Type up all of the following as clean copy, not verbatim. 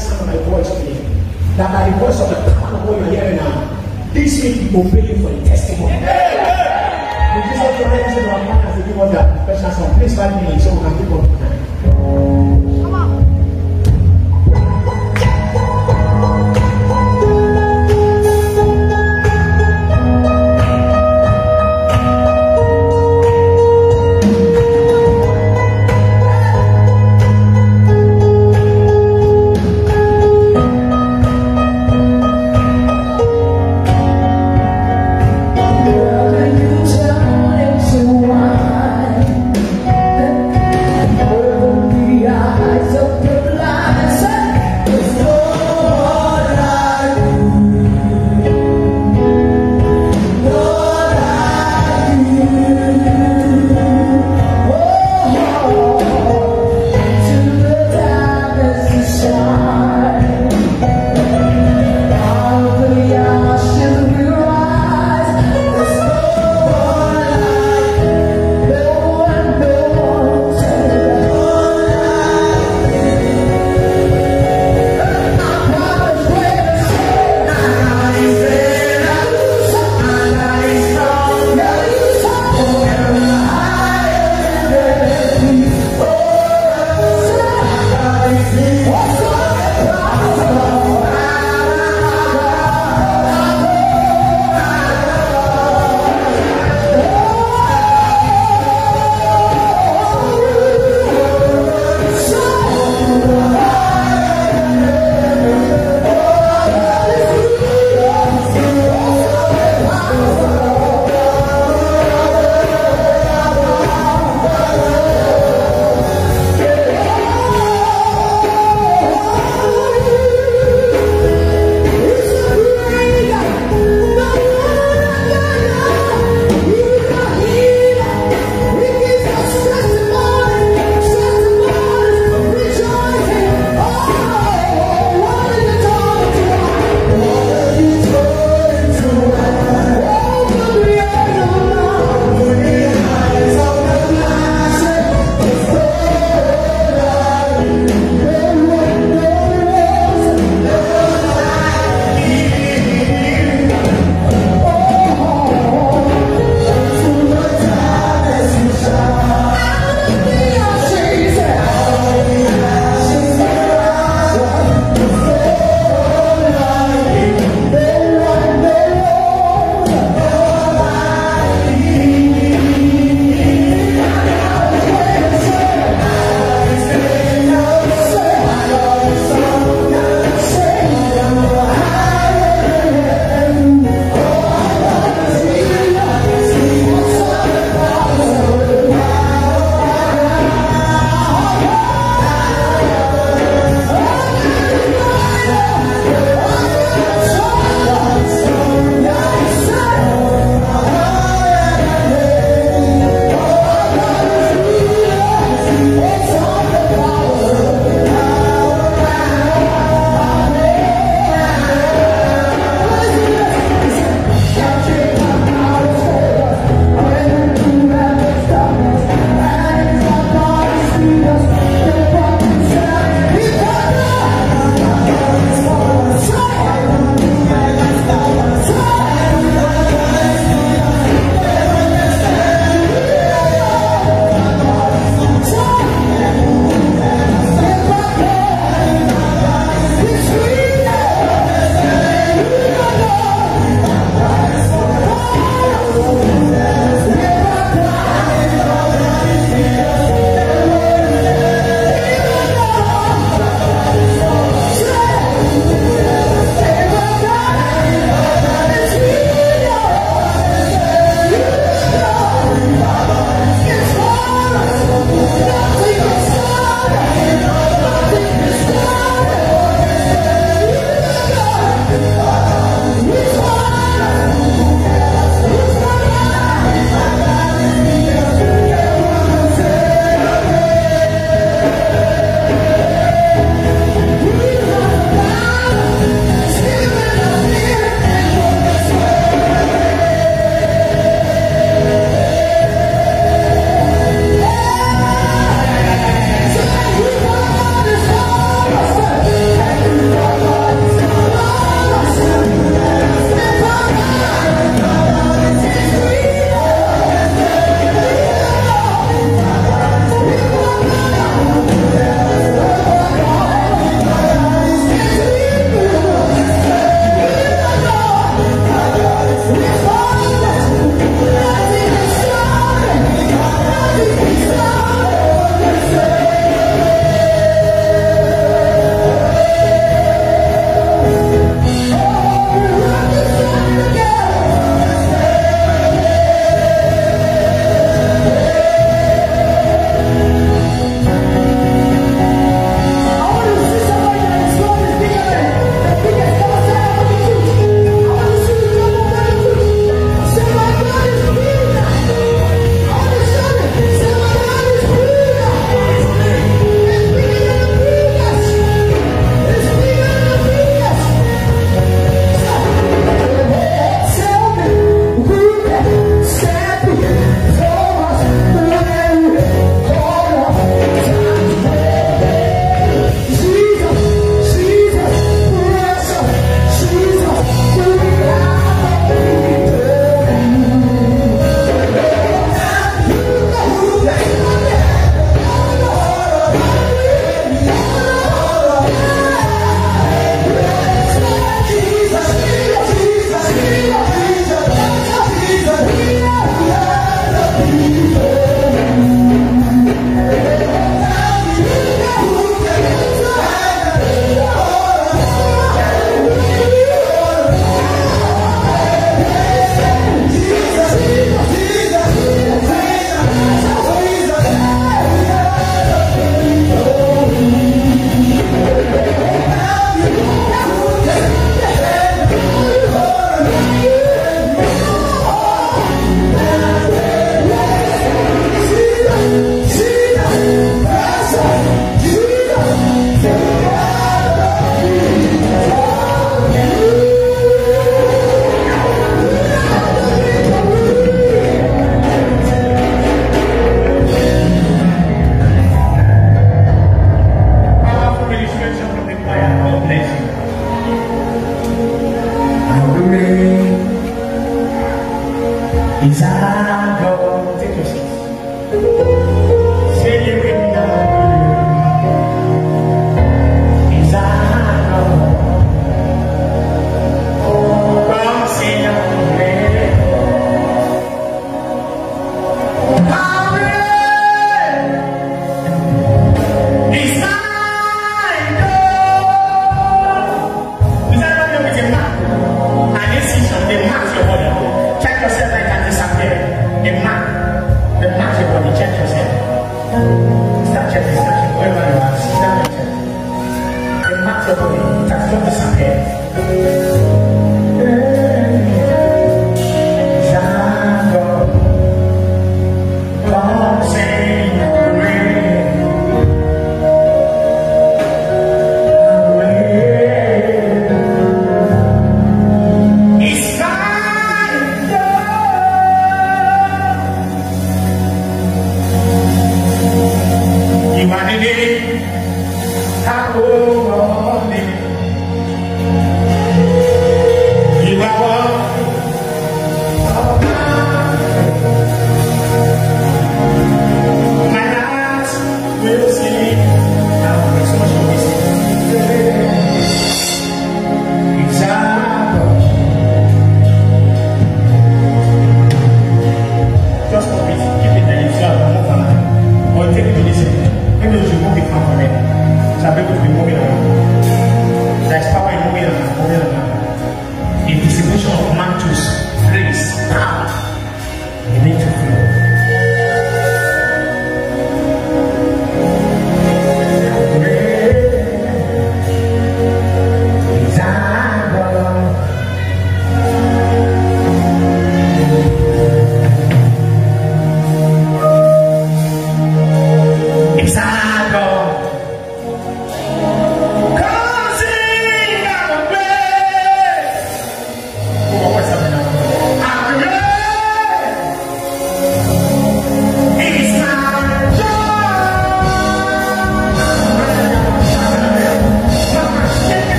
sound of my voice today, that by the voice of the power of what you're hearing now, this week we obey you for the testimony. If Jesus Christ is our partner to give us that special song, please 5 minutes so we can keep on time. Come on.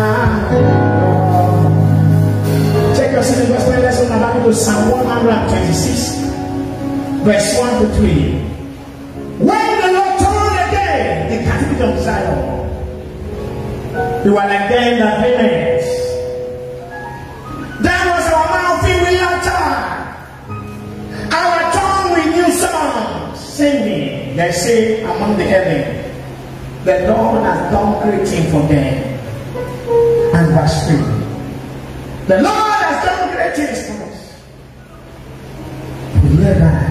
Check your city gospel lesson back to Psalm 126, verse 1 to 3. When the Lord turned again the captivity of Zion, you are like them that remains. That was our mouth filled with laughter, our tongue with new songs, singing. They say among the heaven, the Lord has done great things for them. And verse 3. The Lord has done great things for us. We hear that.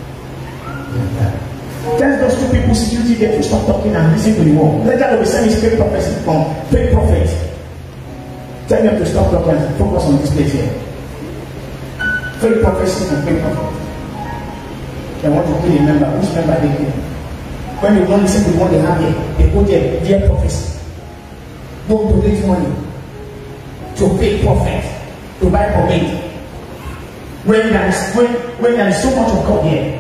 Tell those two people security there to stop talking and listen to the word. Let that be sending fake prophecy from fake prophets. Tell them to stop talking and focus on this place here. Fake prophecy and fake prophet. They want to kill a member. Which member they kill? When you don't listen to what they have here, they go there, dear prophecy. Go to raise money to pay prophet to buy permit. When there is so much of God here.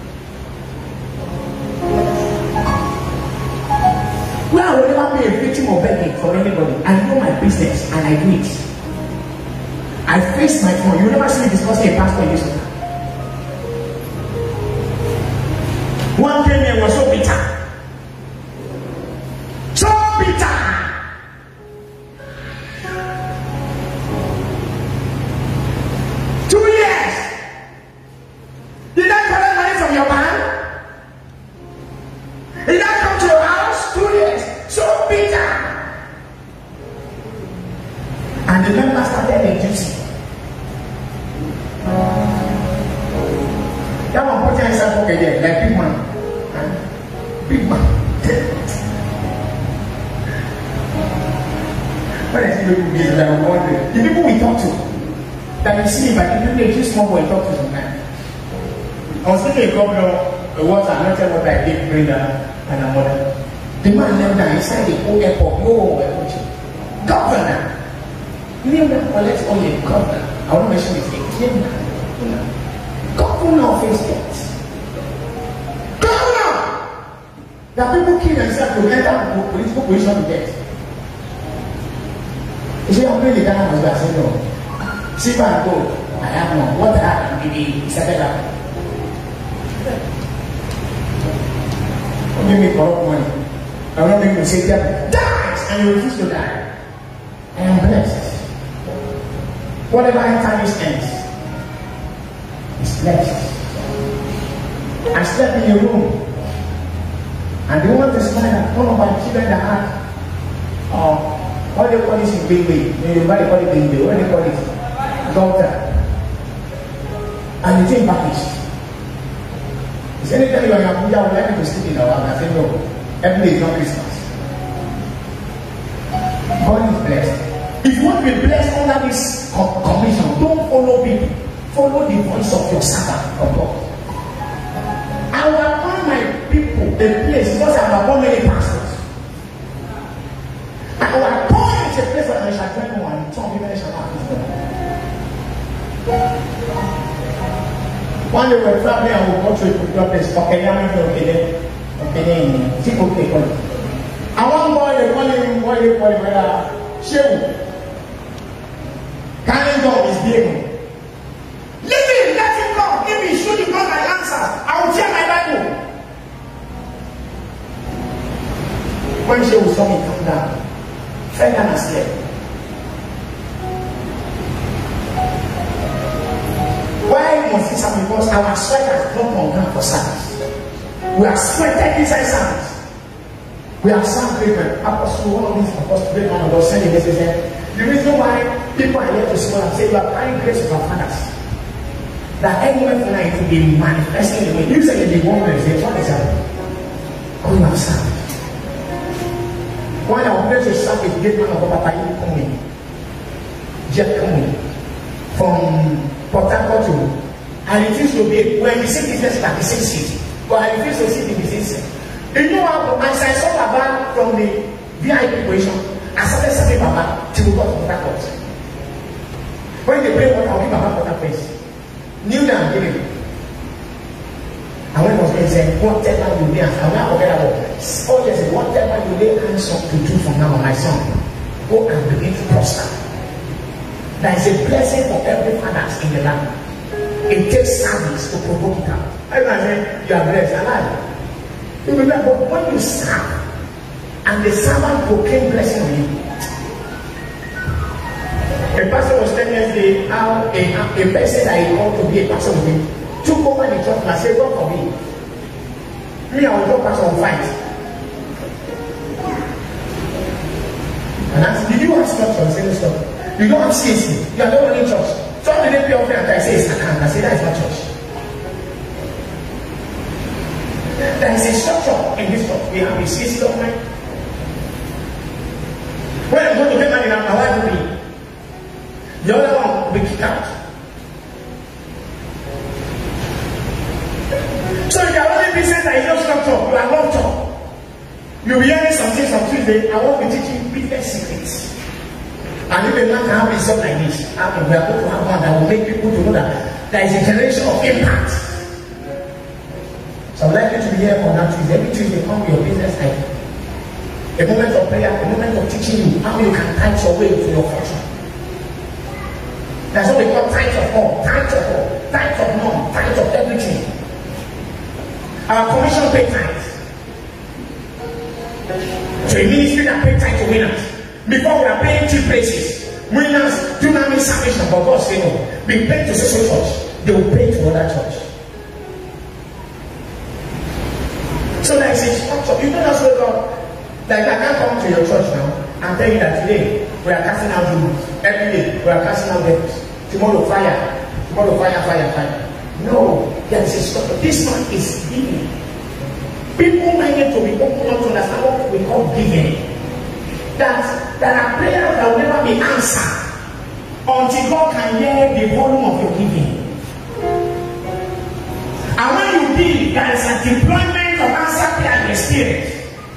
Well, I will never be a victim of begging from anybody. I know my business and I do it. I face my phone. You never see me discussing a pastor in this one. One came here was so bitter. So bitter. Did I collect money from your bank? Did I come to your house? 2 years. So bitter. And the member started reducing. That one put himself okay there, like big man. Big man. When I see people busy, I wonder. The people we talk to, that you see, but the people just small boy talk to sometimes. I was thinking a governor, what I not tell what I did, Brenda and her mother. The man left down inside the old airport, no governor. Name that collects only governor. I want to mention his name. Governor of his state. Governor! That people kill themselves to enter political position to get. You see, I'm really Ghana was that, I say no. Silver and gold, I have none. What I have, maybe Isabella. Don't make me corrupt money. I don't make you say that dies and you refuse to die. I am blessed. Whatever enters ends is blessed. I slept in a room and the woman testified that one of my children that had what they call this in Bingway. What they call it Bingway. What they call it? Daughter. And the thing packaged. Anytime you are in Abuja, I would like to sleep in our house. I say no, every day is not Christmas. God is blessed. If you want to be blessed under this commission, don't follow people. Follow the voice of your servant of God. I will appoint my people a place because I have appointed many pastors. I will appoint a place where I shall tell no one. Some people shall not be done. One day we were traveling and we go to a particular place. Okay, I one boy, they call him, Shehu. Carrying dog is Diego. Leave him, let him come. If he should you got my answers, I will tear my Bible. When Shehu saw me come down, fell down and slept. Why must this happen? Because our sweat has dropped on ground for service. We are sweated inside service. We have some people. Apostle, one of these apostles, great man of God, send a message there. The reason why people are here to school and say you are carrying grace of our fathers. That anywhere tonight will be manifesting the way. You say you be wondering, say, what is happening? Oh, you have served. When our place is served with great man of God, Papa, you come in. Jeff come in. From Port Harcourt to, I refuse to be, when you see business like the same city, but I refuse to see the business. You know how, as I saw Baba from the VIP position, I started serving Baba till we got to Port Harcourt. When they bring water, I'll give Baba water first. Kneel down, give him. And when I was going to say, whatever you lay hands, I'm not forget about all this, whatever you lay hands on to do from now on, my son, go and begin to prosper. There is a blessing for every father in the land. It takes service to provoke it out. Everyone say, you are blessed, alive. You remember, when you serve, and the servant proclaim blessing on you. A pastor was telling yesterday how a person that he called to be a pastor with him took over the church and said, God for me. Me, I will go pastor on fight. And asked, did you have structure? I said, no structure. You don't have CAC. You are not running church. So how did they pay off and I say, it's a can. I say, that is not church. There is a structure in this church. We have a CAC document. When I'm going to get money, my wife will be. The other one will be kicked out. So if you are running business that is not structure, you are not church. You'll be hearing some things on Tuesday. I won't be teaching business secrets. And if a man can have a job like this, we are going to have one that will make people to know that there is a generation of impact. So I would like you to be here on that Tuesday. Every Tuesday, come with your business idea. A moment of prayer, a moment of teaching you how you can tight your way to your fortune. That's what we call tight of all, tight of all, tight of none, tight of everything. Our commission pay tithes. So a ministry that pay tithe to winners. Before we are paying cheap places, winners do not need salvation, but God say no. Be paid to social church, they will pay to another church. So there is a structure. You don't just wake up. Like I can't come to your church now and tell you that today we are casting out demons. Every day we are casting out devils. Tomorrow fire. Tomorrow fire, fire, fire. No, there is a structure. This one is giving. People might need to be open to understand what we call giving. That there are prayers that will never be answered until God can hear the volume of your giving. And when you give, there is a deployment of answer prayer in the spirit.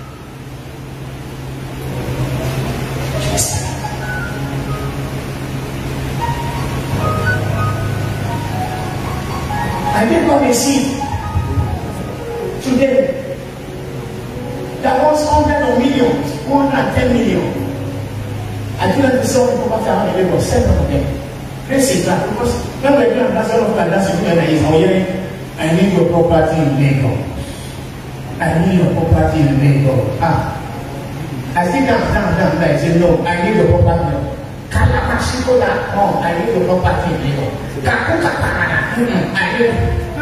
I gave God a seed today. That was 100 million, 110 million. I couldn't sell the property around the Lagos, 7 of them. This is that because when we're doing that's all of that, that's the thing is, I need your property in Lagos. I need your property in Lagos. I think down. I say, no, I need your property. Kalabashikola, oh, I need your property in Lagos. I need.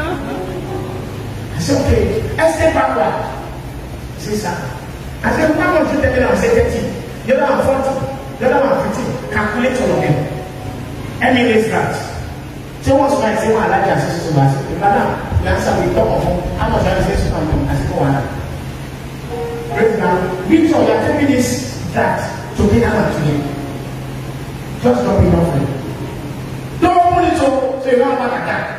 I said, okay, let's stay backward. See, sir. I said, why don't you tell me now? I said, 30. The other one 40. The other one 50. Calculate all of them. Any raise that. So once I say, well, I like your sister, I said, madam, the answer we talk of how much I say to come. I said, oh, raise now. Victor, you are telling me this, that, to get out today. Just drop it off. Don't open it so you don't have that.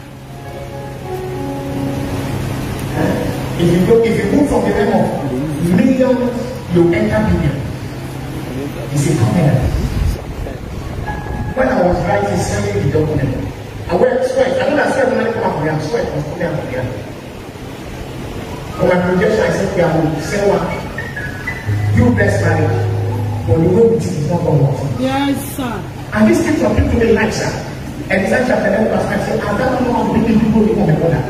If you move from the realm of millions, you enter billion. It's a covenant. When I was writing, sending the document, I went sweat. I know that sweat when I come up here, I'm sweat was coming up here. For my projection, I said, we are going to say one. You best marriage, but the way we think is not going to work. Yes, sir. And this thing from people they like, sir. And it's chapter 11 verse 5 says, I don't know how to make people become a brother.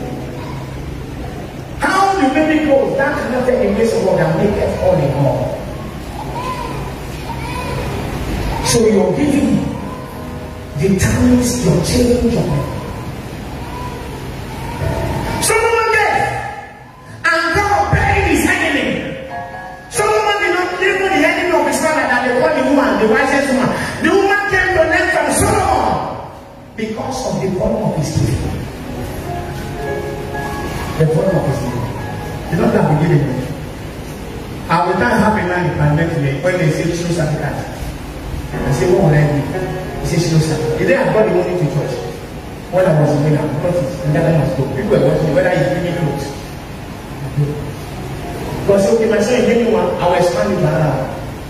How the baby grows, that cannot take a place of God and make it all in all. So your giving determines your change of life. Solomon gave, and God buried his enemy. Solomon did not give the enemy of his father that they call the woman, the wisest woman. The woman came to learn from Solomon because of the volume of his giving. The volume of his giving. It's not that we give it. I will not have a man in my today when they say true sacrifice. I say, what will I do? He says, no, sir. The day I got the money to church, when I was in Ghana, and then I must go. People were watching whether he give me clothes. God said, okay, my son, you give me one, I will expand it around.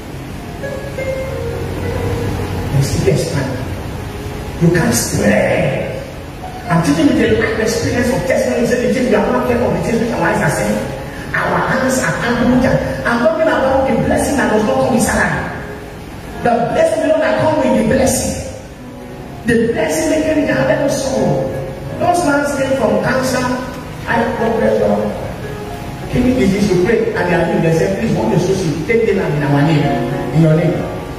You still expand. You can't spread. I'm teaching you the life experience of testimony. The things we are not careful of the things which our eyes are saying. Our hands are ample. I'm talking about the blessing that does not come with salary. The blessing will not come with the blessing. The blessing they can have never sorrow. Those man came from cancer, high blood pressure, kidney disease to pray, and they are doing. They say, please, want to associate, take them in our name, in your name.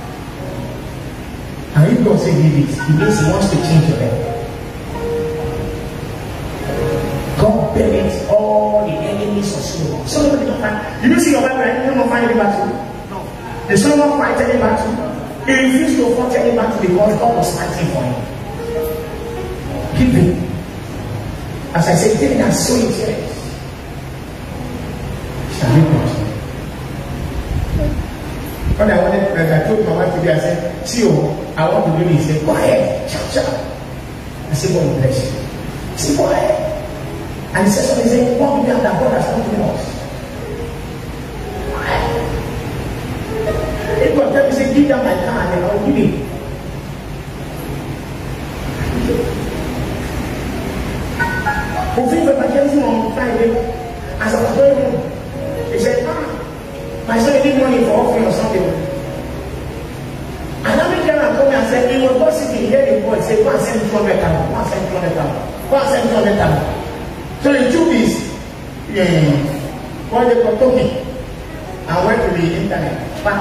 And if God says give it, he means he wants to change your name. God buried all the enemies of Solomon. Solomon did not find. You don't see your Bible, right? You don't find any battle. No. The Solomon fight any battle. He refused to fight any battle because God was fighting for him. Give him. As I said, giving are so intense. Shall we continue? When I wanted, as I told my wife today, I said, see, I want to do this. He said, go ahead, chap. I said, God bless you. He said, go ahead. And he said something, he said, what we have that God has come to us. If God tell me, say, give them my car, and I will give it. Fulfill the evangelism on Friday. As I was going home, he said, my son need money for offering or something. And I came and told me, I said, he was not sitting here in God, he said, go and send 200,000, go and send 200,000, go and send 200,000. So the truth is, what they call talking, I went to the internet,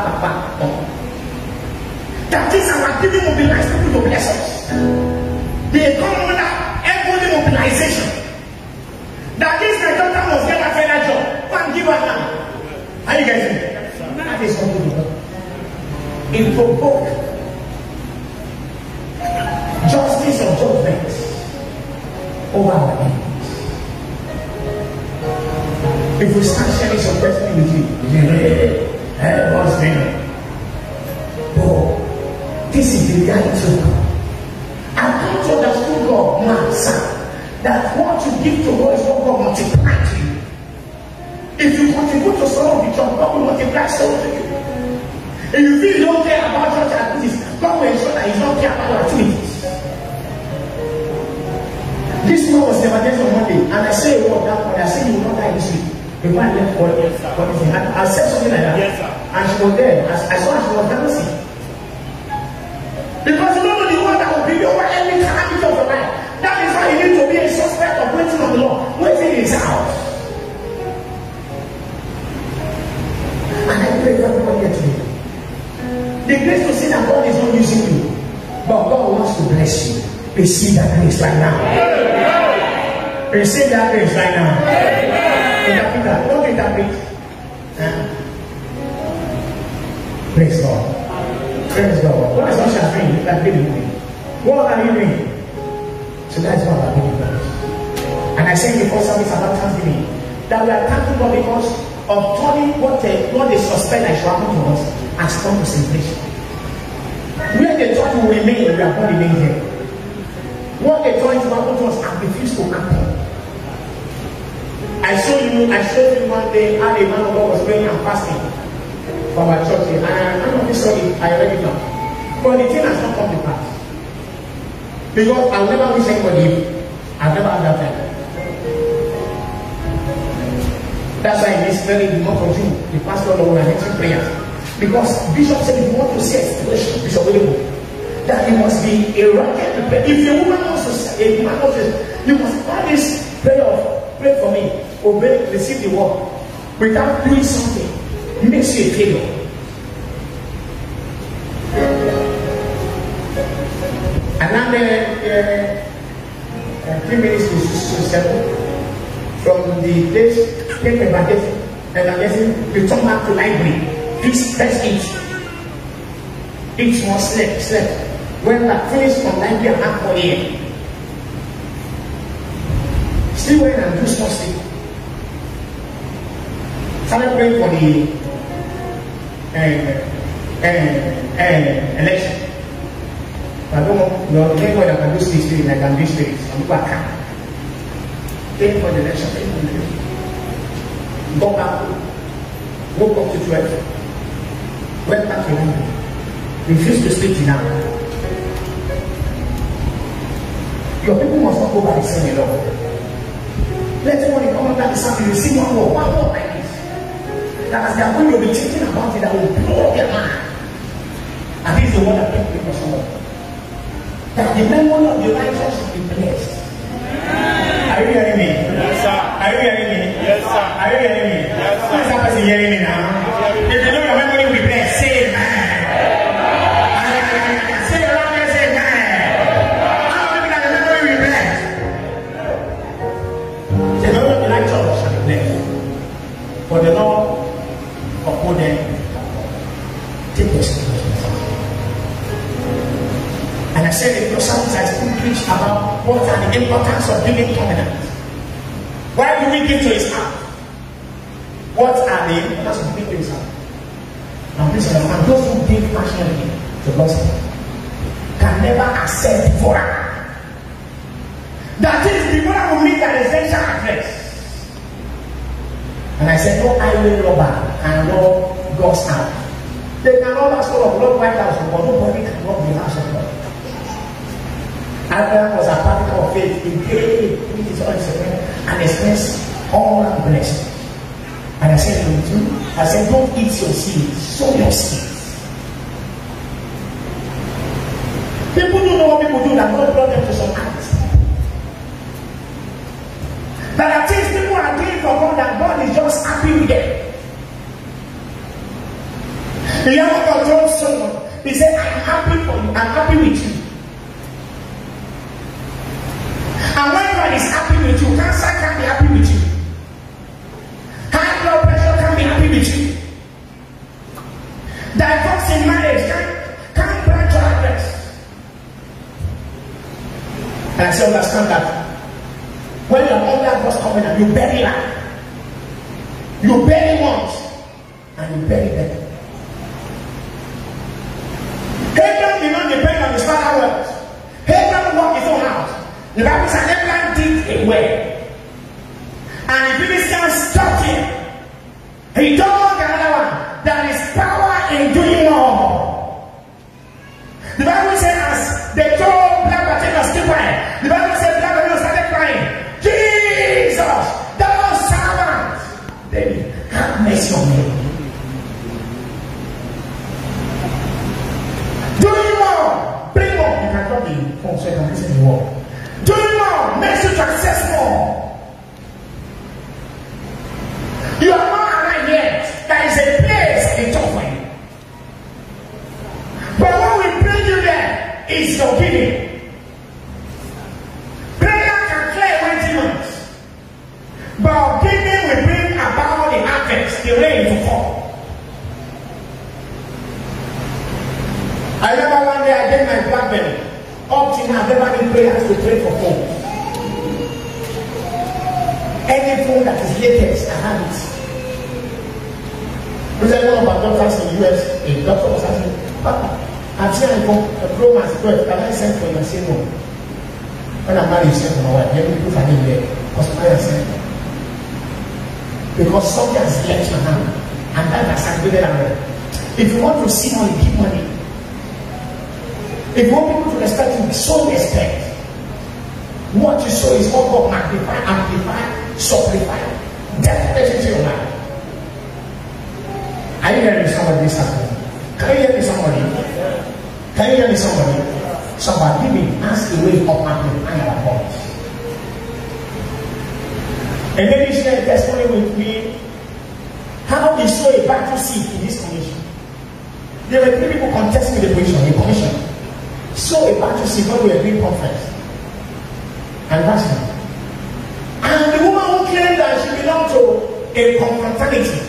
that is our activity mobilized people to bless us. They come under every mobilization. That this my daughter must get a federal job. Go and give her now. Are you getting it? That is what we do. It provoke justice or judgment over our enemies. If we start sharing some testimony with you, what's there? Oh, this is the reality. I come to understand God, man, son. That what you give to God is what God multiplies to you. If you contribute to some of the church, God will multiply so to you. If you feel you don't care about church activities, God will ensure that He don't care about your activities. This man was never there on Monday, and I say a word that morning. I said you will not die this week. The man left for it. I said something like that. Yes, sir. And she was there. I saw her, she was dancing. Because you don't know the one that will bring you over every calamity of your life. That is why you need to be a suspect of waiting on the Lord. Waiting in His house. And I pray for everyone here today. The grace to see that God is not using you, but God wants to bless you. Receive that grace right now. Receive that grace right now. Interpret that. Don't interpret. Praise God. Praise God. What is Usher doing? That baby doing? What are you doing? So that's what I'm doing. And I said before service about Thanksgiving that we are thanking God because of turning what they suspect that should happen to us has come to celebration. Where they thought we will remain, we are not remaining here. What they thought to happen to us and refused to happen. I showed you one day how a man of God was praying and fasting for our church. And I know this story, I already know. But the thing has not come to pass. Because I'll never wish anybody, I've never had that time. That's why in this very month of June, the pastor will have prayers. Because Bishop said if you want to see a situation, Bishop William, that you must be a rocket. If a woman wants to say, a man wants to say, you must have this prayer of pray for me, obey, receive the word, without doing something, makes you a failure. And now the 3 minutes to 7 from the place, take evangelism, return back to library. This first each one slept. Went back, finished from library and half for a still went and do small sleep. Started praying for the election. I don't know, your neighbor that can do spirit, I can do spirit. Some people can't. Praying for the election, praying for the election. Got back, woke up to 12. Went back to London. Refused to sleep in now. Your people must not go by the same law. Let somebody come under the sun and receive one more like this. That as they are going to be thinking about it, that will blow their mind. And the word that came to someone. That the memory of the righteous should be blessed. Are you hearing me? Yes, sir. Are you hearing me? Yes, sir. Are you hearing me? Yes, sir. Who is that person hearing me now? If you know your memory will be blessed, say amen. Say it around there, say amen. How many that the memory will be blessed? The memory of the righteous shall be blessed. For the Lord uphold them, take responsibility. And I said in your service I still preach about what are the importance of giving covenants. Why do we give to his heart? What are the importance of giving to his heart? Now please understand, those who give passionately to gospel can never accept devourer. That is, devourer will meet an essential address. And I said, no highway robber can rob God's house. They can rob us all of Lord White House, but nobody can rob the house of God. Abraham was a particle of faith. He gave his own and expressed all blessings. And I said, don't eat your seeds, sow your seeds. People don't know what people do that God brought them to some acts. That are things people are doing for God that God is just happy with them. The young God told someone, he said, I'm happy for you, I'm happy with you. And when God is happy with you, cancer can be happy with you. High blood pressure can be happy with you. Divorce in marriage can't branch your address. And I say, understand that when you're under God's covenant, you bury life. You bury once and you bury them. Abraham did not depend on his father's words. Abraham walked his own house. The Bible says Abraham did a well. And the Philistines stopped him. He told another one, there is power in doing more. The Bible says as they told Black Bartimaeus to cry, the Bible says Black Bartimaeus started crying, Jesus, thou servant, David, have mercy on me. Doing more, bring more. You can drop the phone so you can listen to the word. Doing more makes you to access more. You are not alive yet. There is a place in top for you. But what will bring you there is your giving. Prayer can clear away demons. But giving will bring about the harvest, the rain to fall. I remember one day I gave my BlackBerry. Up till now, I've never been prayers to pray for phones. Any phone that is latest, I have it. Recently, one of our doctors in the US, a doctor was asking, Papa, I've seen a Pro Max 12, can I send for you? I say no. When I'm married, you send for my wife, let me put her name there. Because I send. Because something has left your hand, and that has activated her. If you want to see money, keep money. If you want people to respect you, show respect. What you sow is what God magnify, amplify, supply, definitely to your life. Are you hearing somebody this afternoon? Can you hear me somebody? Can you hear me somebody? Somebody giving us a way of magnifying our voice. And maybe share a testimony with me how we sow a battle seed in this commission. There were 3 people contesting the position, the commission. So a battle seed when we were doing conference. Anniversary. And the woman who claimed that she belonged to a confraternity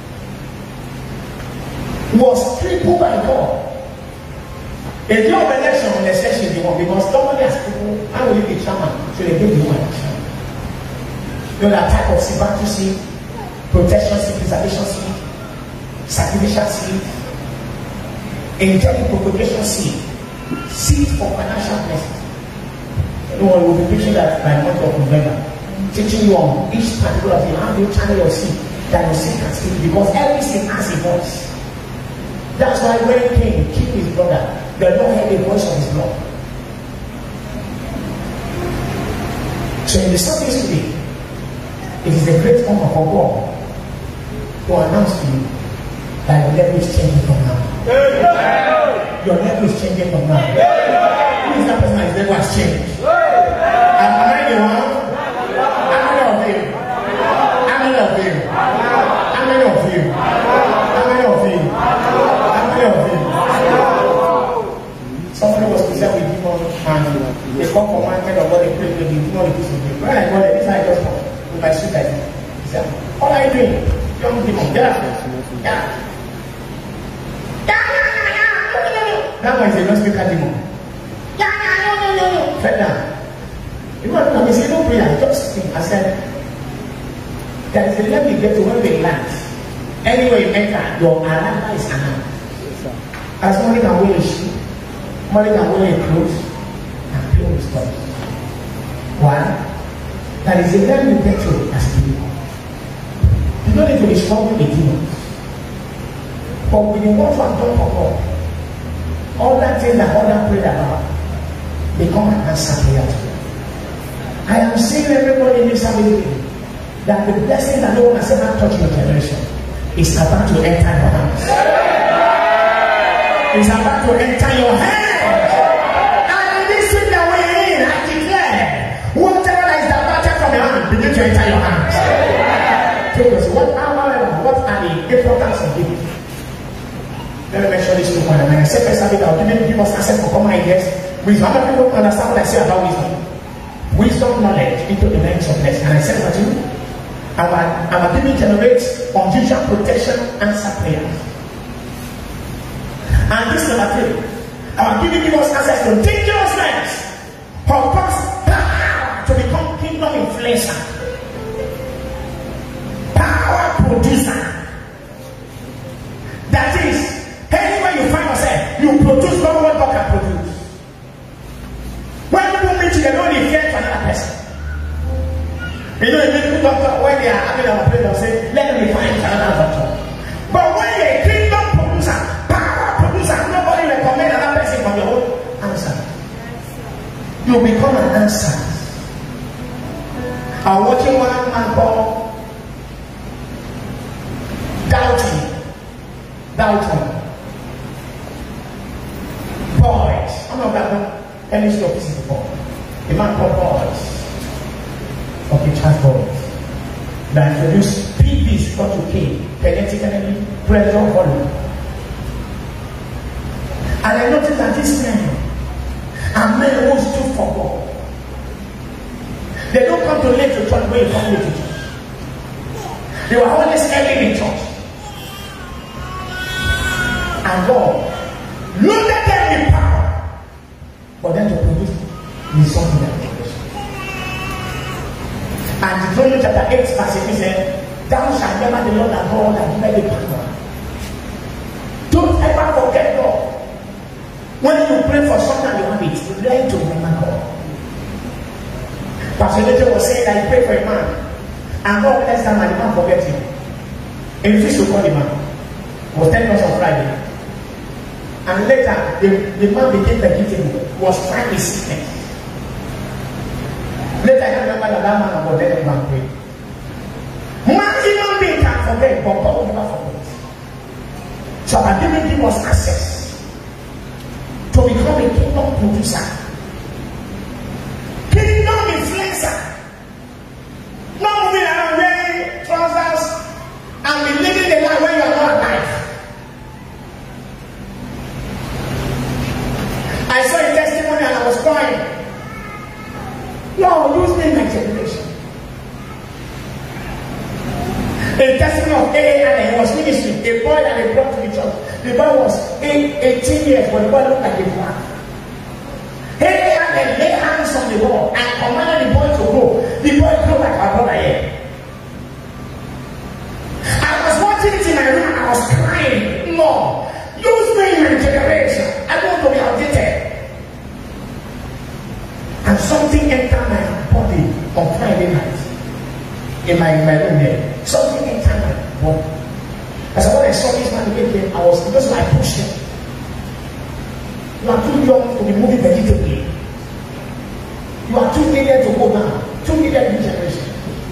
was crippled by God. A day of election on the session they won because somebody has people, how will you be chairman? So they give the woman a chairman. You know that type of seed, battle seed, protection seed, preservation seed, sacrificial seed, angelic propagation seed, seed for financial blessings. Anyone will be preaching that by the month of November, teaching you on each particular thing, how do you channel your seed, that your seed can speak, because every seed has a voice. That's why when Cain killed his brother, the Lord heard the voice of his blood. So in the service today, it is a great honor for God to announce to you that the level is changing from now. your level is changing from now. Who is that person that his level has changed? Am I the one? How many of you? How many of you? How many of you? How many of you? How many of you? Somebody was present with demon and they come from one kind of what they pray with the demon is doing. When I got it, this I just come with my suit. He said, what are you doing? Young demon, get up. Yeah. That one is a non-speaker demon. No. Fed down. You want to come and say, no prayer, just think. I said, there is a level you get to when we land. Anywhere you enter, your alarm is alarm. As somebody can wear a shoe, somebody can wear a clothes, and play with stuff. Why? There is a level you get to as a demon. You don't need to be strong with the demons. But when you want to talk for God, all that things that other prayed about become an answer prayer to them. I am seeing everybody in this family that the blessing that no one has ever touched your generation is about to enter your hands. It's about to enter your hands. And in this week that we're in, I declare, whatever that is diverted from your hand, begin to enter your hands. Focus. What are the importance of giving? Let me mention this to one. And I said, first of all, give us access for common ideas. Wisdom. Other people understand what I say about wisdom. Wisdom, knowledge into the lens of blessing. And I said, what you? Our giving generates unusual protection, answer prayers. And this is number 3. Our giving gives us access to dangerous lands. For God's power to become kingdom influencer. Power producer. That is, anywhere you find yourself, you produce not what God can produce. When people meet you, they don't refer to another person. You know, the doctor, when they are having an operation, they'll say, let me find another doctor. But when you're a kingdom producer, power producer, nobody recommend another person from your own answer. You become an answer. I'm watching one man called Doubting. Boys. I'm not that one. Any stop this before. A man called Boys. Okay, child boys. That introduce PVs not to K. Kinetic energy, pressure, volume. And I noticed that these men are men who stood for God. They don't come to late to church where you come late to church. They were always early in church. And God loaded them with power for them to produce results in their generation. And Deuteronomy chapter 8 verse 8 said, thou shalt remember the Lord thy God and give thee power. Don't ever forget God. When you pray for something you have it, learn to remember God. Pastor Lejo was saying that he prayed for a man, and God blessed him and the man forget him. And he refused to call the man. It was 10 months on Friday. And later, the man became vegetable, was trying his sickness. Later, I remember that man about dead man prayed. Human being can forget, but God will never forget. So our giving give us access to become a kingdom producer, kingdom influencer. Not moving around wearing trousers and be living the life where you are not alive. I saw a testimony and I was crying. Lord, use me in my generation. A testimony of AA, he was ministering. A boy that they brought to the church. The boy was 18 years, but the boy looked like a man. AA lay hands on the wall and commanded the boy to go. The boy grew like our brother here. I was watching it in my room and I was crying. Lord, use me in my generation. I don't want to be outdated. And something entered my body on Friday night. In my room there. Something entered my body. As when I saw this man again, I was because I pushed him. You are too young to be moving vegetably. You are too needed to go down. Too needed in generation.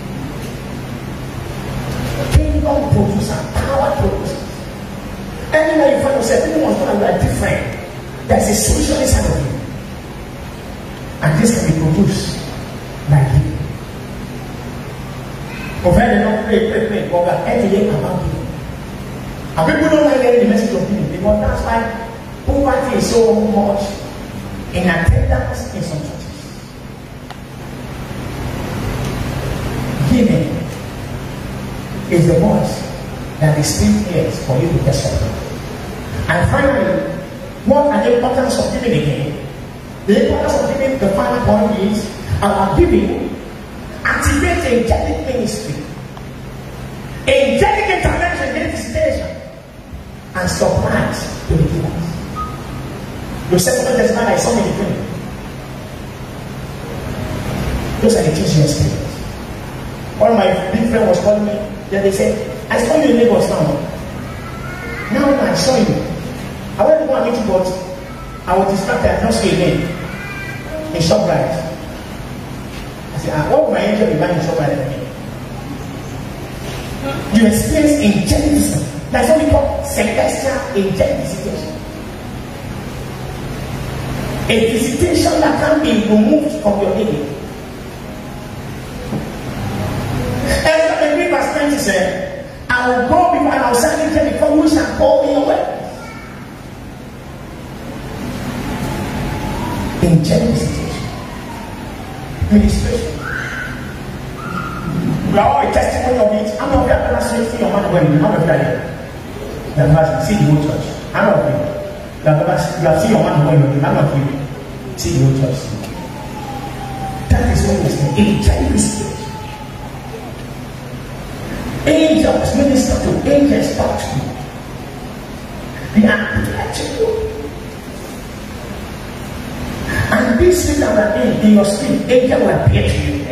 Kingdom producer, power producer. Anywhere you find yourself, people must know that you are different. There's a solution inside of you. And this can be produced by you. Pray, but we are everything about you. And people don't like the message of giving because that's why poverty is so much in attendance in some churches. Giving is the voice that the Spirit hears for you to get something. And finally, what are the importance of giving again? The importance of giving, the final point is our giving activates angelic ministry, angelic intervention, angelic visitation, and surprise to the givers. You said something that's not like something in between. Those are the things you experience. One of my big friends was calling me, then they said, I saw you in Lagos now. Now I saw you. I went to go and meet you, but I was distracted. I don't see your name. In ShopRite. I said, what would my angel be buying in ShopRite again? You experience angelicism. That's what we call celestial angelic visitation. A visitation that can be removed from your living. Ezra 3 verse 20 said, I will go before and I will send angel before you shall call me away. Angelic visitation. Ministration. We are all a testimony of it. How many of you have ever seen your man going? How many of you are here? You have never seen the whole church. How many of you? You have seen your man going? How many of you see the whole church? That is what we say. Angelic visitation. Angels minister to angels, talk to you. They appear to you. And this thing that in your spirit, angel will appear to you.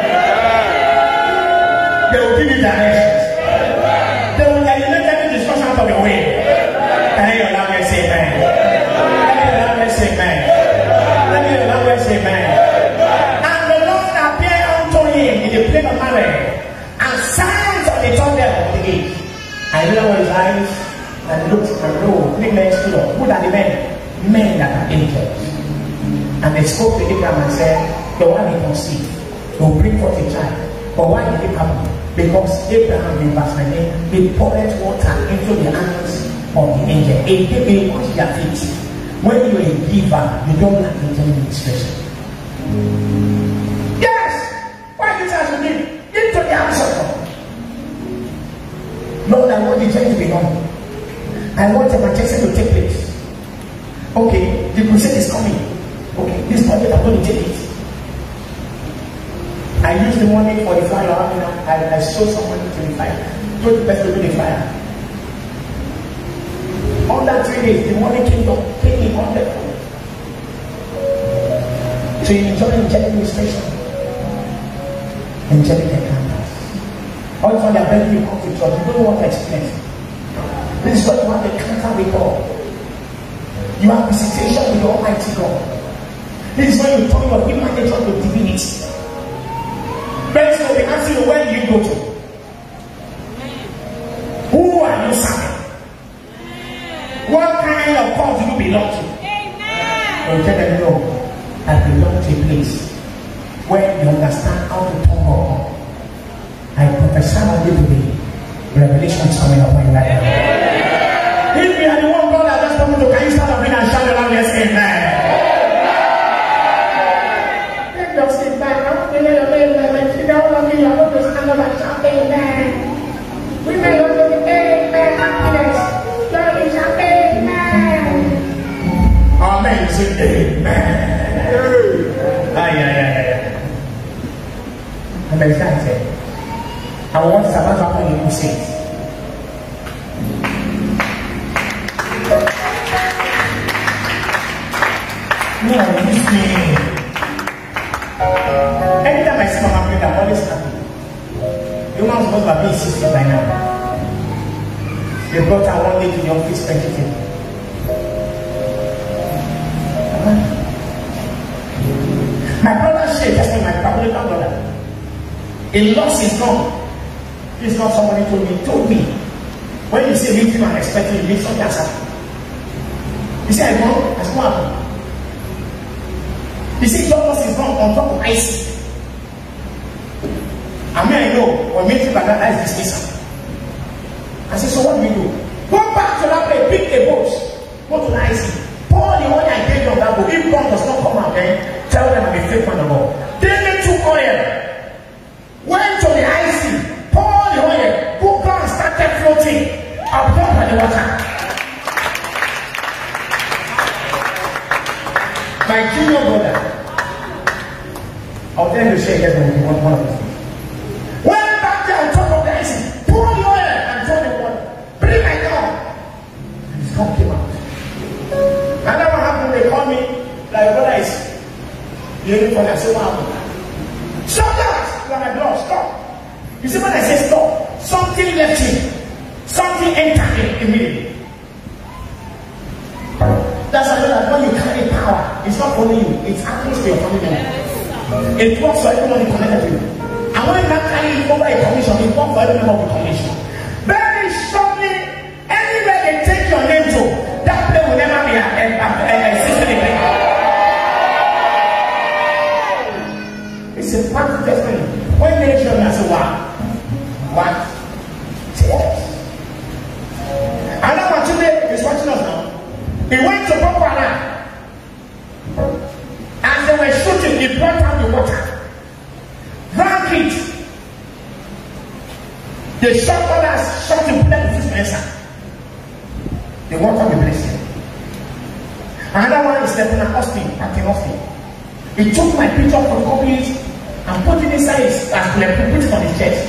They will give you directions. They will eliminate every destruction out of your way. Can I hear your language say amen? Let me hear your language say amen. Let me hear your language say amen. And the Lord appeared unto him in the plain of Mary, and signs of the thunder of the gate. I lowered his eyes and looked, and lo, 3 men stood up. Who are the men? Men that are angels. And they spoke to Abraham and said, the one he conceived will bring forth a child. But why did it happen? Because Abraham, in verse 19, he poured water into the hands of the angel. A baby wash their feet. When you're a giver, you don't like angelic administration. Yes! Why did you give? Into the hands of God. Lord, I want the change to be done. I want the evangelism to take place. Okay, the crusade is coming. Okay, this project I'm going to take it. I used the money for the fire. I sold some money to the fire. Told the person to do the fire. Under 3 days, the money came in 100. So you enjoy angelic administration, angelic encounters. All from their belly you come to church, you don't know what to experience. This is what you have the encounter with God. You have visitation with the Almighty God. This is when you turn your human nature to divinity. Very soon they ask you, where do you go to? Who are you serving? What kind of cult do you belong to? And tell them, no, I belong to a place where you understand how to turn God. I prophesy on you today. Revelation is coming up on you right now. If you are the one God that just told me to, can you stand up and shout the loudest amen? We may go to the amen happiness. Lord is an amen. Amen. Say amen. Ay. And there is that said. I want to about to happen in the crusade. No, listen. Anytime I see Mama Brenda, I'm always happy. The woman was supposed to be 60 by now. They brought her one day to the office, everything. My brother shared, that's my biological brother. A loss is gone. This is not somebody told me. He told me. When you say meeting and expecting, you need something has happened. You see, I wrong? I said, what happened? You see, Douglas is wrong on top of ice. I mean, I know, when we think like that is dismissal. I said, so what do we do? Go back to that place, pick a boat, go to the ice, pour the oil I gave you on that boat. If God does not come out, then tell them I'm a fake man of God. Then they took oil, went to the ice, poured the oil, book down, started floating, absorbed by the water. My junior brother, I'll tell you to share that one of these things. Went back there on top of the ice, pour the oil and throw the water. Bring my gun. And his gun came out. And then what happened? They called me, like, brother is looking for me. I said, what happened? Stop that! You are my blood, stop. You see, when I say stop, something left him. Something entered him immediately. That's why that when you carry power, it's not only you, it's happens to your family member. It works for everyone connected to you. And when you not carry it over a commission, it works for every member of the commission. Very shortly, anywhere they take your name to, that place will never be existing again. It's a practical testimony. When they show me, I say, wow. What? Yes. And now Matunde is watching us now. He went to Bokwana. As they were shooting, he brought out the water. Drank it. They shot others, shot the bullet with his Spencer. The water will bless him. Another one is Lieutenant Austin, Captain Austin. He took my picture from copies and put it inside his put it on his chest.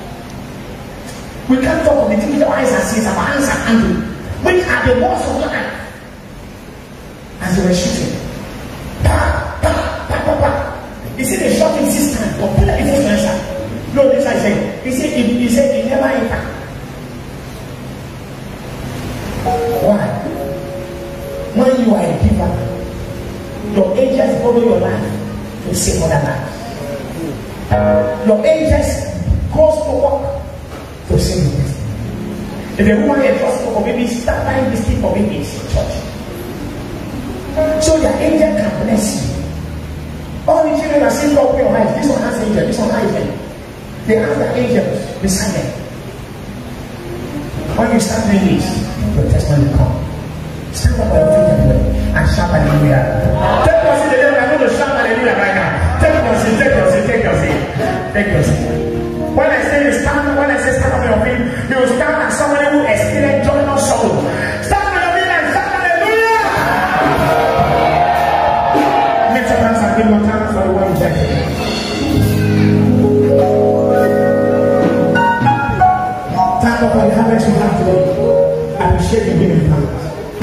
We can't talk of the things our eyes are seeing, our hands are handling, which are the words of life. As they were shooting, pa, pa, pa, pa, pa. He said they shot him 6 times, but put it in his answer. No, this I said. He said he never entered. Why? When you are a giver, your angels follow your life to save other lives. Your angels goes to work to save you. If a woman is trusting for babies, start buying this thing for babies in church. So your angel can bless you. All the children are saying, open your eyes. This one has angel, this one has angel. They have the angels beside them. When you start doing this, your testimony will come. Stand up on your feet and shout hallelujah. Take your seat, I'm going to shout hallelujah right now. Take your seat, take your seat, take your seat. Take your seat. When I say stand up on your feet, you will stand as somebody who experienced joy or sorrow. Stand on your feet and shout hallelujah. Lift your hands and give your thanks for the one you did. Thank God for the harvest you have today. I appreciate you giving thanks.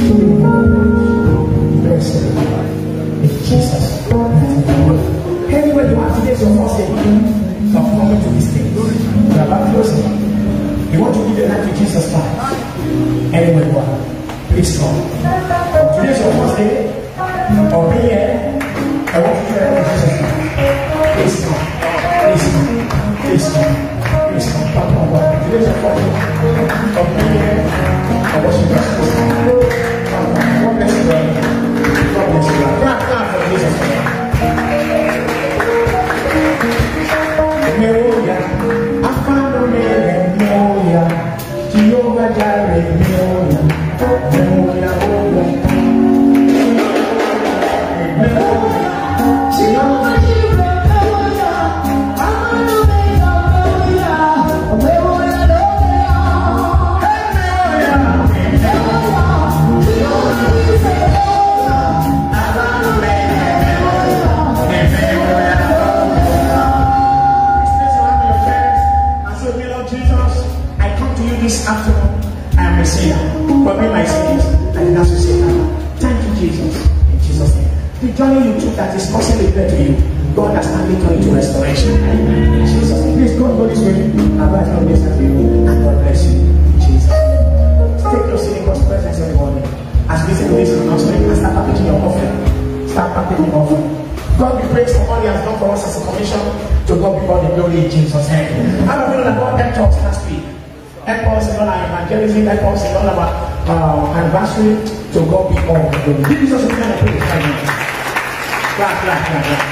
Praise God. In Jesus. Anywhere you are today is your first day of coming to this day. You are about closing. You want to give your life to Jesus Christ. Anywhere you are, please come. Today is your first day of being here. I want to give your life to Jesus Christ. Please come. Please come. Please come. Please come. Today is your first day of being here. I want you to Jesus Christ. God bless you. God bless you. Clap for Jesus Christ. Meoya, afano meoya, Jehovah Jireh meoya, meoya, meoya, Jehovah Jireh meoya, afano meoya, meoya, this afternoon, I am Messiah. Forgive my sins, and that's to say thank you, Jesus. In Jesus' name. The journey you took that is possibly there to you, God has now taken you to restoration. In Jesus' name. Please God go this way. I'll write on this to you, and God bless you. In Jesus' name. Take your seat in God's presence every morning. As we listen to this announcement, and start packaging your offering. Start packaging your offering. God be praised for all He has done for us as a commission. To God be all the glory in Jesus' name. I'm a feeling that God helped us last week. Help us in all our evangelism, help us in all our anniversary. To God be all the glory. Give us a kind of praise right now. Clap, clap, clap, clap.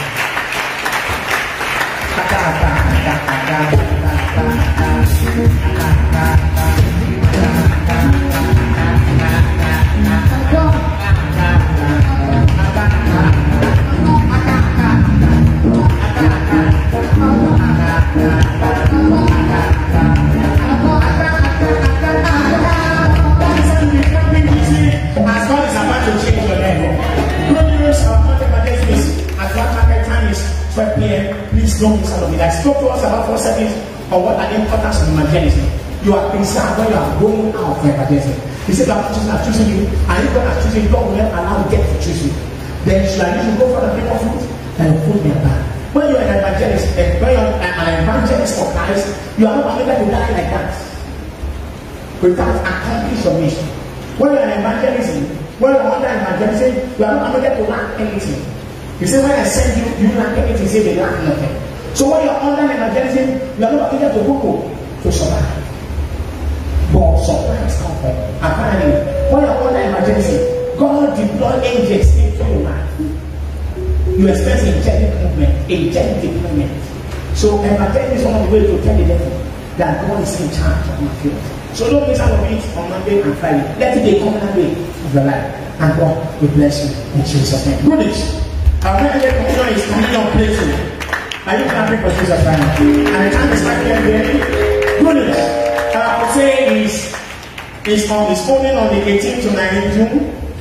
As God is about to change your level. Good news, our contact address is at what market time is 12 p.m. Please don't miss out of it. I spoke to us about 4 seconds on what are the importance of evangelism. You are concerned when you are going out for evangelism. He said, I'm choosing you, and if God has chosen you, God will not allow death to choose you. Then you should go for the people food and food their back. When you're an evangelist, when you're an evangelist for Christ, you are not permitted to die like that. Without accomplishing your mission. When you're an evangelism, when you're under evangelism, you are not permitted to lack anything. You say, when I send you, you lack anything, say they lack nothing. So when you're under evangelism, you are not permitted to go to survive. But supplies come from. Apparently, when you're under evangelism, God deploy angels into your life. You experience angelic movement. So evangelism is one of the ways to tell the devil that God is in charge of my field. So don't miss out on it on Monday and Friday. Let it be a common way of your life. And God will bless you in Jesus' name. Good news. Our next communion is coming on place. Are you happy for Jesus right now? And the time is right here. Good news. I would say is holding on the 18th to 19th June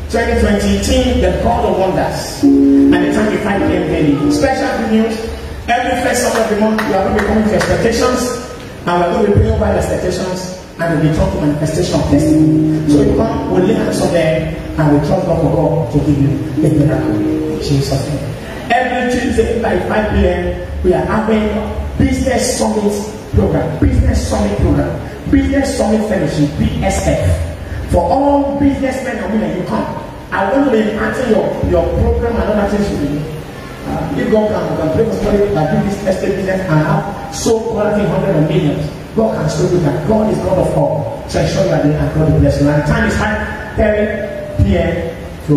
2020, the God of Wonders. And the time is 5 p.m. daily. Special good news. Every first Sunday of the month, we are going to be coming to expectations. And we are going to be praying over the expectations. And we return to manifestation of testimony. So you come, we'll lay hands on them, and we trust God for God to give you a miracle. In Jesus' name. Every Tuesday by 5 p.m., we are having Business Summit Program. Business Summit Program. Business Summit Fellowship, BSF. For all businessmen and women, you come. I want to be answering your program and other things with you. If God can pray for somebody that do this estate business and have so quality hundreds of millions. God can still do that. God is God of all. So ensure you are there and God will bless you. And the time is 5:30 p.m. to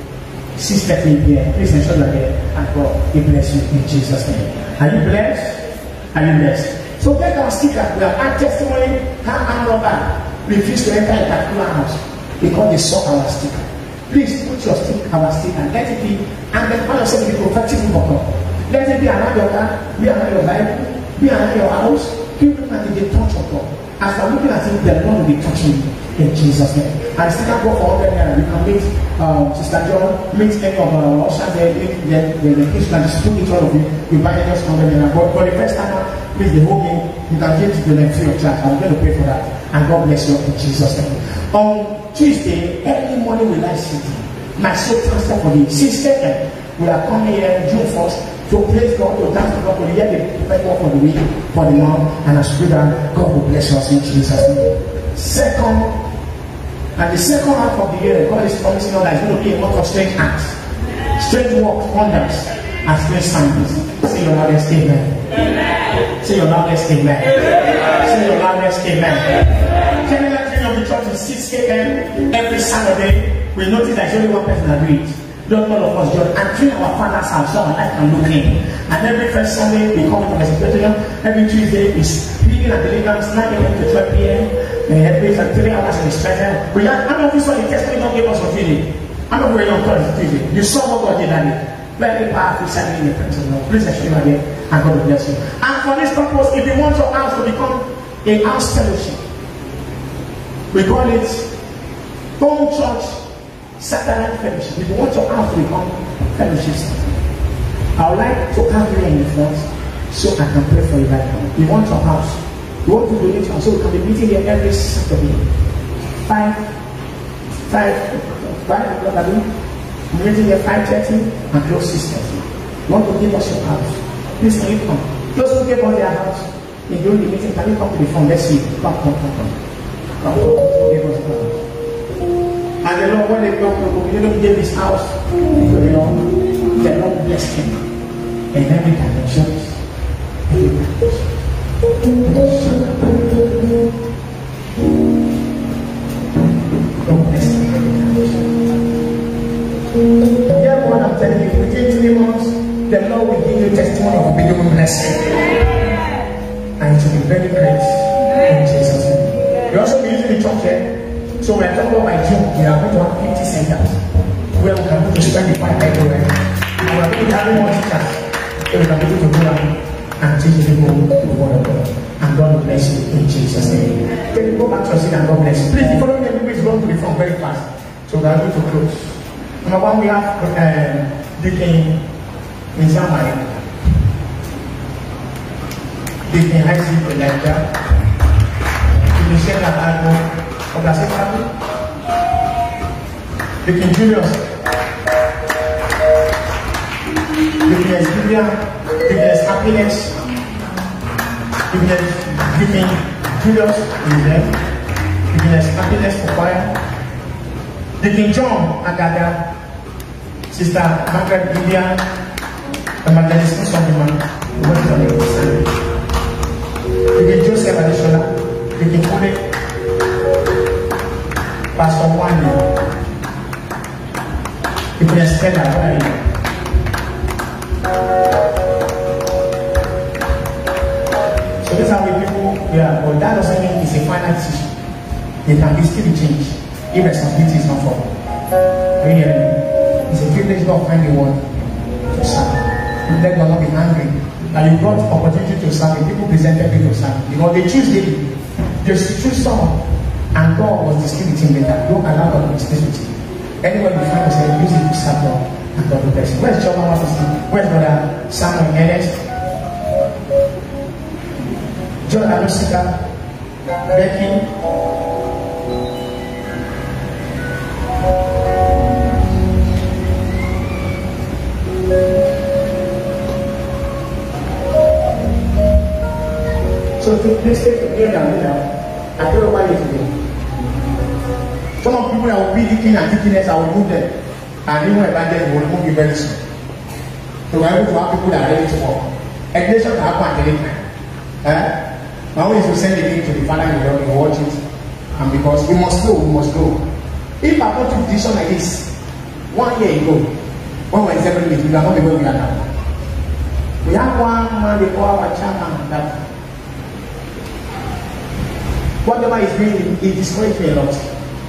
6:30 p.m. Please ensure you are there and God will bless you in Jesus' name. Are you blessed? Are you blessed? So take our sticker. We have had testimony. How armed robber refused to enter a particular house because they saw our sticker. Please put your sticker, our sticker. Let it be, and then all of a sudden be prophetic for God. Let it be around your car, be around your Bible, be around your house. People at the touch of God. As I'm looking at it, the Lord will be touching you in Jesus' name. And still go for 100 naira. We can meet Sister John, meet any of our ushers there, the Christian, and just put each one of you. You buy just 100 naira. But for the first time, please, the whole game, you can give to them free of charge. I'm going to pay for that. And God bless you in Jesus' name. On Tuesday, every morning we like city. My soul transfer for the 6th. We are coming here June 1st. To praise God, to dance to God, to hear the perfect work for the week, for the month, and as we that God will bless us in Jesus' name. The second half of the year, God is promising us that it's going to be a month of strange acts, strange works, wonders, and strange signs. Say your loudest amen. Say your loudest amen. Say your loudest amen. General training of the church is 6 a.m. every Saturday. We notice that only one person agrees. Don't all of us join and clean our father's house so our life can look clean. And every first Sunday we come to the secretariat. Every Tuesday is healing and deliverance, 9 a.m. to 12 p.m. Every 3 hours in the special. We have, I know this one, the testimony don't give us for feeling. I'm not very young for Tuesday. You saw what God did that day. Very powerful, serving in the presence of God. Please assure you again and God will bless you. And for this purpose, if you want your house to become a house fellowship, we call it Home Church Satellite Fellowship. If you want your house to become fellowship, I would like to have you in the front so I can pray for you right now. You want your house, you want to donate your house, so we can be meeting here every Saturday. 5 o'clock. I'm meeting here 5:30 and close 6:30. You want to give us your house? Please can you come? Those who gave us their house during the meeting, can you come to the front? Let's see. Come. Give us the house. And the Lord, when they don't give his house to the Lord blessed him in every dimension. blessing. And it will be very great in Jesus' name. We also be using the church here. So we're talking about by June, we are going to have 50 centers where we can go to spend the time everywhere. And we're going to have more teachers so we can go to go and teach people the word of God. And God will bless you in Jesus' name. Can you go back to your seat and God bless you? Please, the following everybody is going to be from very fast. So we are going to close. Number one, we have Deacon Nizamai, Deacon Isaac Elijah, Deacon Sheila Almo of the same family, Deacon Julius, Deacon Julia, Deacon Happiness, Deacon Julius is there, Deacon Happiness for choir, Deacon John Agada, Sister Margaret Gideon, Evangelist Solomon, Deacon Joseph Adeshola, Deacon Kule, Pastor Wani, Deacon Stella, so these are the people we are, but that doesn't mean it's a final decision. They can be still changed if responsibility is not for them. It's a privilege God find the one to serve. Let God not be angry. And you got opportunity to serve. People presented you to serve. You know, they choose David. They choose someone. And God was distributing later. Don't allow God to distribute you. Anyone you find yourself, use it to serve God. And God will bless you. Where's John Mama Sister? Where's Brother Samuel Ernest? John Alusika? Becky? So let's take a break and I don't know why it's today. Some of people that will be deacon and deaconess, I will move them. And even evangelist will move you very soon. So we're able to have people that are ready to work. Education can happen at any time. My own is to send the thing to the Father in the Lord, you watch it. And because we must go. If I put a decision like this 1 year ago, when we were in 7 meetings, we are not the way we are now. We have one man, they call our chairman, that whatever is doing, it discourages me a lot.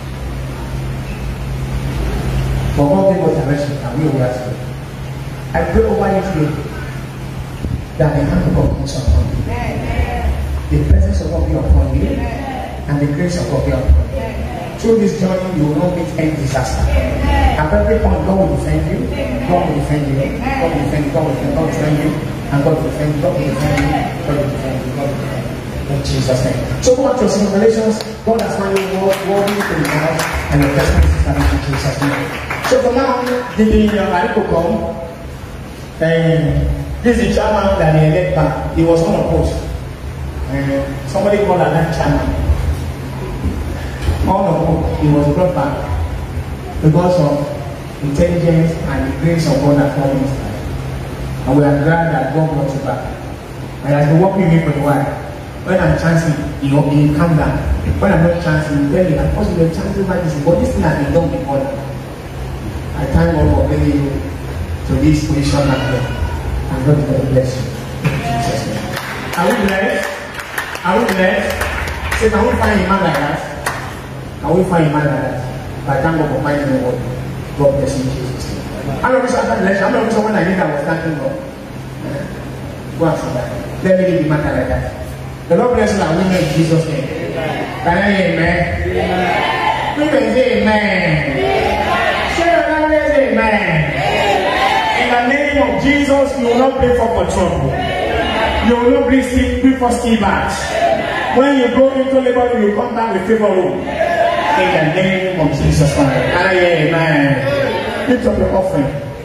For God gave us direction, and we will ask you. I pray over you today that the hand of God comes upon you. The presence of God be upon you, and the grace of God be upon you. Through this journey, you will not meet any disaster. At every point, God will defend you. God will defend you. God will defend you. God will defend you. And God will defend you. God will defend you. God will defend you. God will defend you. In Jesus' name. So go back to your Revelations. God has found you worthy to the house, and your testimony is coming in Jesus' name. So for now, the Ariko come, and this is the chairman that they elect back. He was unopposed. Somebody called another chairman. Unopposed. He was brought back because of intelligence and the grace of God that fallen in his life. And we are glad that God brought you back. And has been working with me for a while. When I'm chancing, he come down. When I'm not chancing, he tell me, of course, you're chancing like this, but this thing has been done before. I thank God for bringing you to this position like that. And God is going to bless you. In Jesus' name. Are we blessed? Are we blessed? Say, can we find a man like that? Can we find a man like that? I thank God for finding the word. God bless you in Jesus' name. I'm not someone I think I was thanking God. Go and see that. Let me leave the matter like that. The Lord bless you and women in Jesus' name. Can I hear amen? Women say amen. Say amen. In the name of Jesus, you will not pay for trouble. You will not bring for ski bags. When you go into labor, you will come back with favor. In the name of Jesus Christ. Amen. Lift up your offering.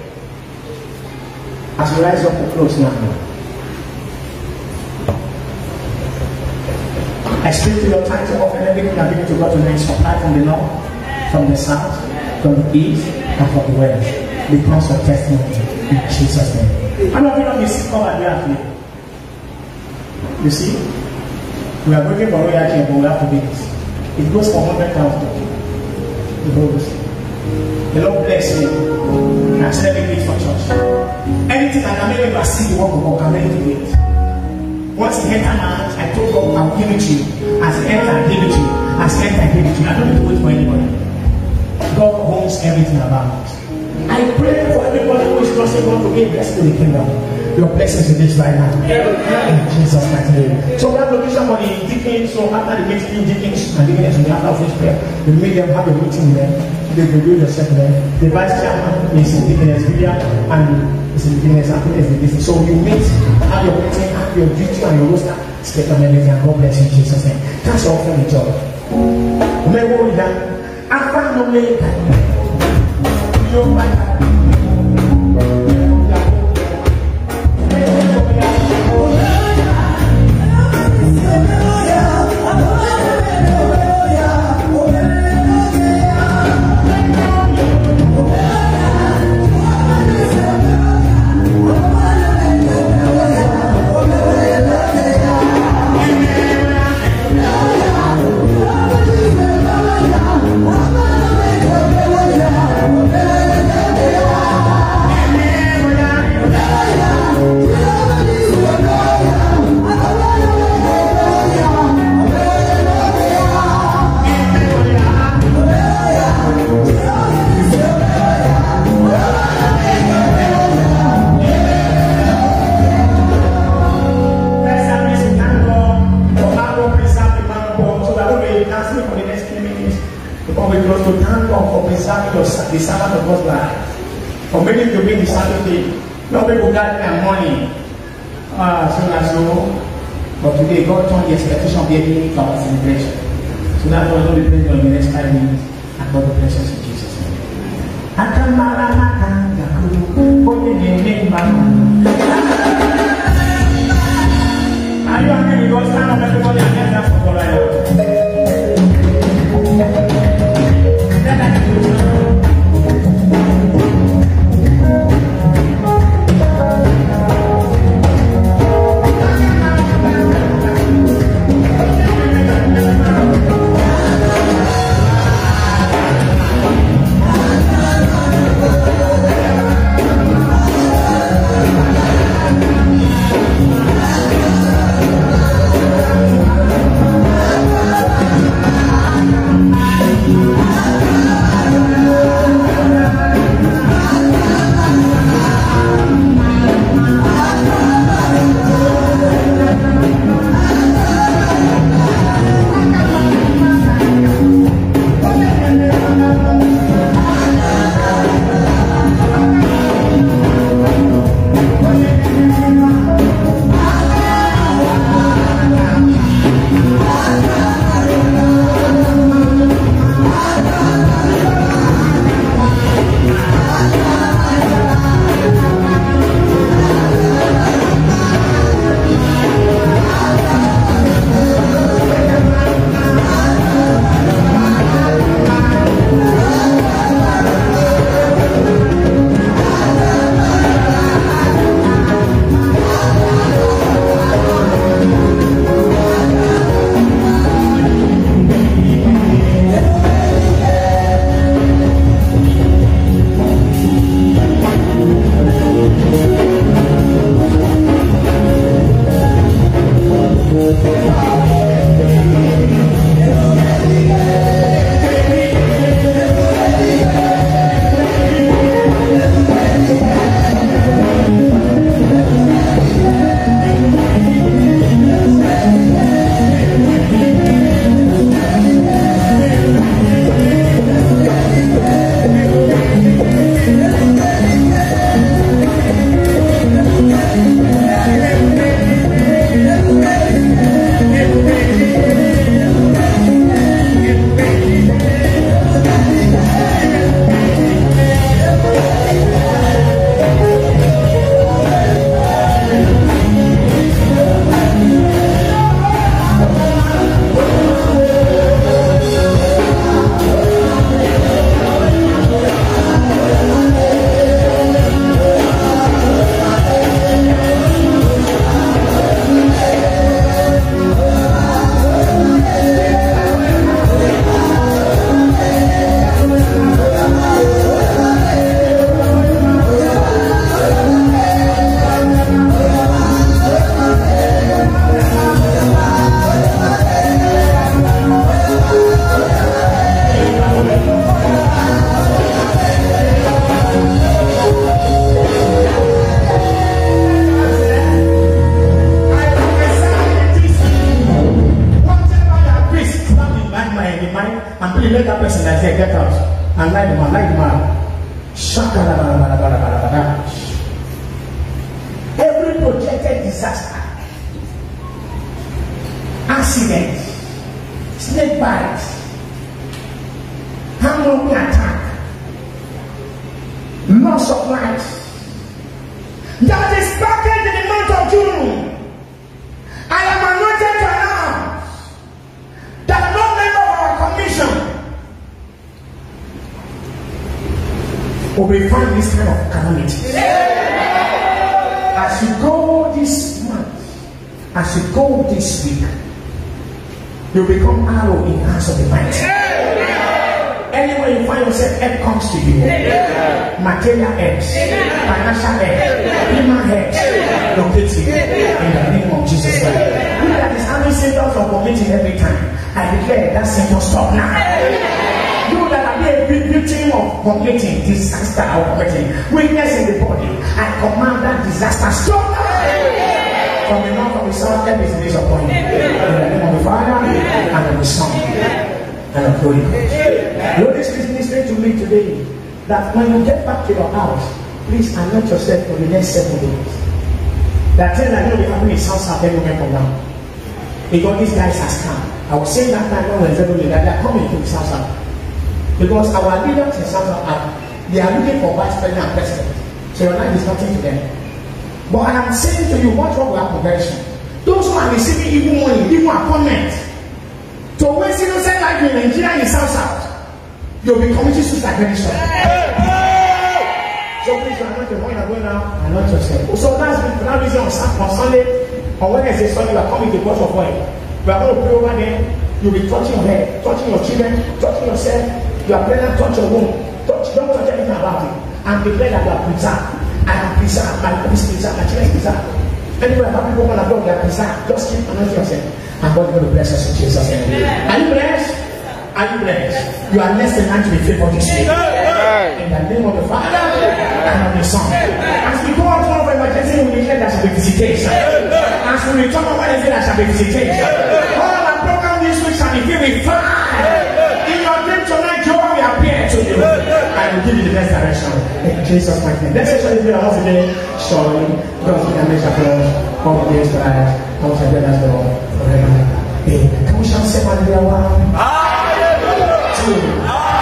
As you rise up to close now. I speak to your time to offer everything that given to God tonight. Supply from the north, from the south, from the east, and from the west. Because of testimony in Jesus' name. I'm not going to be sick over there. You see, we are working for royalty, but we have to do this. It goes for 100,000. The Lord bless you. And send it for church. Anything that can make you see the work of God, can make you do it. Once you enter marriage, I told God I'll give it to you. As you enter, I give it to you. As you enter, I give it to you. I don't need to wait for anybody. God owns everything about it. I pray for everybody who is trusting God to be blessed in the kingdom. Your blessings in this right now. In Jesus' mighty name. So we have location for the deacons. So after the meeting, deacons and deaconess, we have office prayer. We make them have a meeting there. They will do the second there. The vice chairman is in deaconess Vidia and is in deaconess and so you meet, have your meeting, have your duty and your roster, step on everything, and God bless you in Jesus' name. That's all for the job. Remember that after no make your mind. The Sabbath of God's life. For many to be the Sabbath day. No people got their money. But today God turned the expectation of the enemy to our celebration. So that's why we'll be praying for the next 5 minutes. And God will bless us in Jesus' name. Are you happy with God? Stand up everybody and get that for God right now. disaster, accidents, snake bites, hungry attack, loss of life. That is packaged in the month of June. I am anointed to announce that no member of our commission will be found this kind of calamity. As you go this month, as you go this week, you become arrow in the hands of the mighty. Anywhere you find yourself, help comes to you. Material helps, financial help, human helps, locate you in the name of Jesus Christ. You that is having symptoms of vomiting every time, I declare that symptom stop now. You that are being victim of vomiting, disaster or vomiting, weakness in the body, I command that disaster stop now. From the north of the south, every is upon you. In the name of the Father and of the Son and of the Holy Ghost. Lord is listening to me today that when you get back to your house, please anoint yourself for the next 7 days. That thing that will be happening in South South every moment from now. Because these guys has come. I was saying that time when that they are coming to the South South. Because our leaders in South South they are looking for vice president and president. So your life is nothing to them. But I am saying to you, watch what will happen very soon. Those who are receiving even money, even appointment, to waste innocent life in Nigeria in South South, you'll be committing suicide very soon. So please, you are not the one you are going now, and not yourself. So that's the that reason on Sunday, on Wednesday, Sunday, you are coming to watch of oil. We are going to pray over there. You'll be touching your head, touching your children, touching yourself. You are pregnant, touch your womb. Don't touch anything about it. And declare that you are preserved. I am preserved. My body is preserved. My children is preserved. Anyway, how people want to go, they are preserved. Just keep anointing yourself. And God is going to bless us in Jesus' name. Are you blessed? Are you blessed? You are less than 9 to be favored this week. In the name of the Father and of the Son. As we go out of emergency, we declare there shall be visitation. As we return on Wednesday, there shall be visitation. All our program this week shall be filled with fire. In your dream tonight, Jehovah will appear to you. I will give you the best direction. In Jesus' mighty name. Let's say this once again. Surely, God's in the measure for us. All the days to life. How much I get as well. Forever. Amen. Can we shout say hallelujah? 1, 2, 3, 4, 5,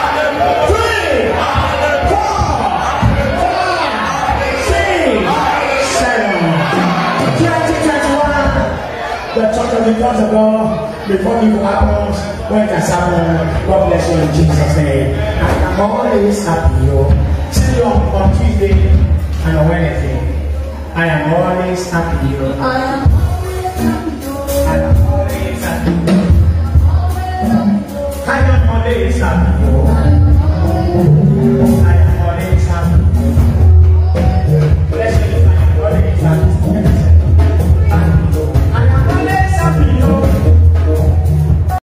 6, 7, 2021. The church of the cross of God, before you happens, when it has happened, God bless you in Jesus' name. I am always happy. See you on Tuesday and on Wednesday. I am always happy. I am always happy. I am always happy.